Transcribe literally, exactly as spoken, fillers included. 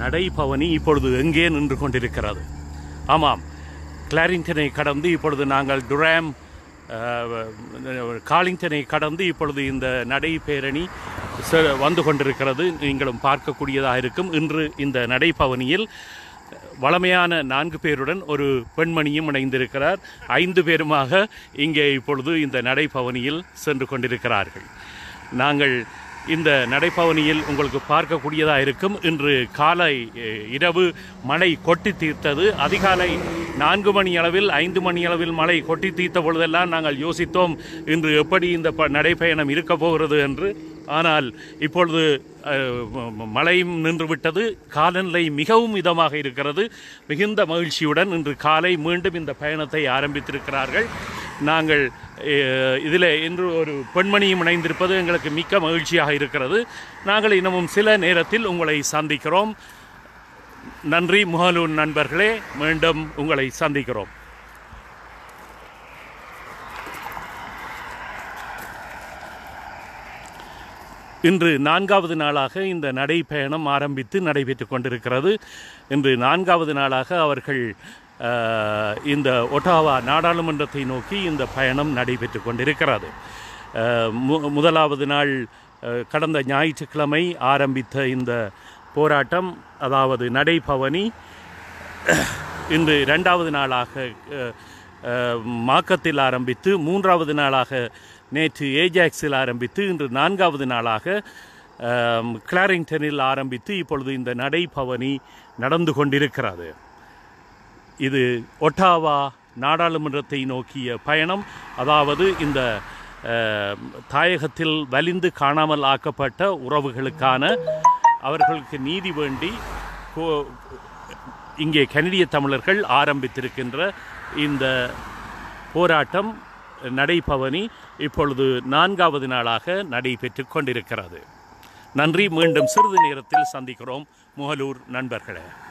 நடைபவனி இப்பொழுது எங்கே நின்று கொண்டிருக்கிறது? ஆமாம், கிளாரிங்டனை கடந்து இப்பொழுது நாங்கள் டுராம் காலிங்டனை கடந்து இப்பொழுது இந்த நடைபேரணி வந்து கொண்டிருக்கிறது. நீங்களும் பார்க்கக்கூடியதாக இருக்கும். இன்று இந்த நடைபவனியில் வளமையான நான்கு பேருடன் ஒரு பெண்மணியும் இணைந்திருக்கிறார். ஐந்து பேருமாக இங்கே இப்பொழுது இந்த நடைபவனியில் சென்று கொண்டிருக்கிறார்கள். நாங்கள் இந்த நடைபவனியில் உங்களுக்கு பார்க்கக்கூடியதாக இருக்கும். இன்று காலை இரவு மழை கொட்டி தீர்த்தது. அதிகாலை நான்கு மணி அளவில் ஐந்து மணி அளவில் மழை கொட்டி தீர்த்த பொழுதெல்லாம் நாங்கள் யோசித்தோம் இன்று எப்படி இந்த ப நடைப்பயணம் இருக்க போகிறது என்று. ஆனால் இப்பொழுது மழையும் நின்றுவிட்டது. காலநிலை மிகவும் இதமாக இருக்கிறது. மிகுந்த மகிழ்ச்சியுடன் இன்று காலை மீண்டும் இந்த பயணத்தை ஆரம்பித்திருக்கிறார்கள். நாங்கள் இதில் இன்று ஒரு பெண்மணியும் இணைந்திருப்பது எங்களுக்கு மிக்க மகிழ்ச்சியாக இருக்கிறது. நாங்கள் இன்னமும் சில நேரத்தில் உங்களை சந்திக்கிறோம். நன்றி முகலூர் நண்பர்களே, மீண்டும் உங்களை சந்திக்கிறோம். இன்று நான்காவது நாளாக இந்த நடைப்பயணம் ஆரம்பித்து நடைபெற்று கொண்டிருக்கிறது. இன்று நான்காவது நாளாக அவர்கள் இந்த ஒட்டாவா நாடாளுமன்றத்தை நோக்கி இந்த பயணம் நடைபெற்று கொண்டிருக்கிறது. முதலாவது நாள் கடந்த ஞாயிற்றுக்கிழமை ஆரம்பித்த இந்த போராட்டம், அதாவது நடைபவனி, இன்று இரண்டாவது நாளாக மாக்கத்தில் ஆரம்பித்து, மூன்றாவது நாளாக நேற்று ஏஜாக்ஸில் ஆரம்பித்து, இன்று நான்காவது நாளாக கிளாரிங்டனில் ஆரம்பித்து இப்பொழுது இந்த நடைபவனி நடந்து கொண்டிருக்கிறது. இது ஒட்டாவா நாடாளுமன்றத்தை நோக்கிய பயணம். அதாவது இந்த தாயகத்தில் வலிந்து காணாமல் ஆக்கப்பட்ட உறவுகளுக்கான அவர்களுக்கு நீதி வேண்டி இங்கே கனடிய தமிழர்கள் ஆரம்பித்திருக்கின்ற இந்த போராட்டம் நடைபவனி இப்பொழுது நான்காவது நாளாக நடைபெற்று கொண்டிருக்கிறது. நன்றி. மீண்டும் சிறிது நேரத்தில் சந்திக்கிறோம் முகலூர் நண்பர்களே.